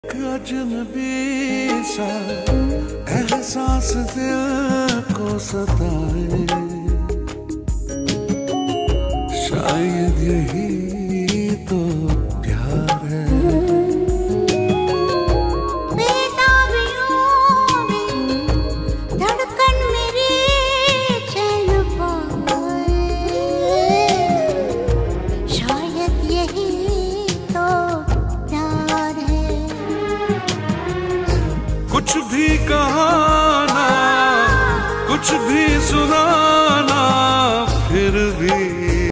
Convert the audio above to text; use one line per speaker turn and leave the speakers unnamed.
अजनबी सा एहसास दिल को सताए, शायद यही तो प्यार है।
धड़कन मेरी चैन पाए, शायद यही तो प्यार है।
कुछ भी कहा ना, कुछ भी सुना